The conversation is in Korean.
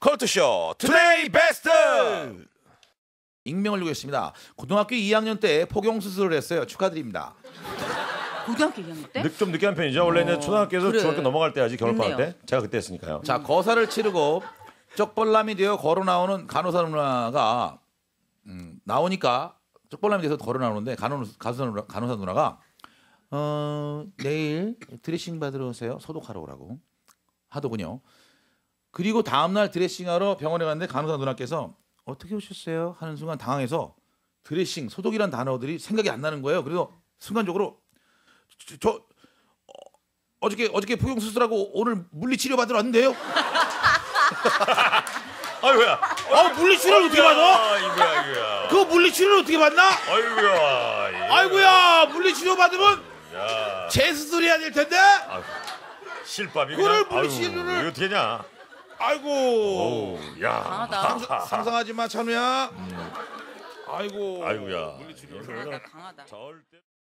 컬투쇼 투데이 베스트. 익명을 요구했습니다. 고등학교 2학년 때 포경 수술을 했어요. 축하드립니다. 고등학교 2학년 때? 좀 늦게 한 편이죠. 원래 이제 초등학교에서 그래. 중학교 넘어갈 때야지 겨울방학 됐네요. 때. 제가 그때 했으니까요. 자, 거사를 치르고 쪽벌남이 되어 걸어 나오는 간호사 누나가 나오니까 쪽벌남이 돼서 걸어 나오는데 간호사 누나가 내일 드레싱 받으러 오세요. 소독하러 오라고 하더군요. 그리고 다음날 드레싱하러 병원에 갔는데 간호사 누나께서 어떻게 오셨어요? 하는 순간 당황해서 드레싱, 소독이란 단어들이 생각이 안 나는 거예요. 그래서 순간적으로 어저께 포경 수술하고 오늘 물리치료 받으러 왔는데요. 아이고야. 물리치료를 어떻게 받아? 아이고야. 그 물리치료를 어떻게 받나? 아이고야. 아이고야, 물리치료 받으면 야. 재수술해야 될 텐데. 실밥이 그걸 그냥. 물리치료를- 아유, 이거 어떻게 하냐? 아이고. 오, 야. 강하다. 상상하지 마, 찬우야. 아이고. 아이고야. 물리치료를. 강하다. 저럴 때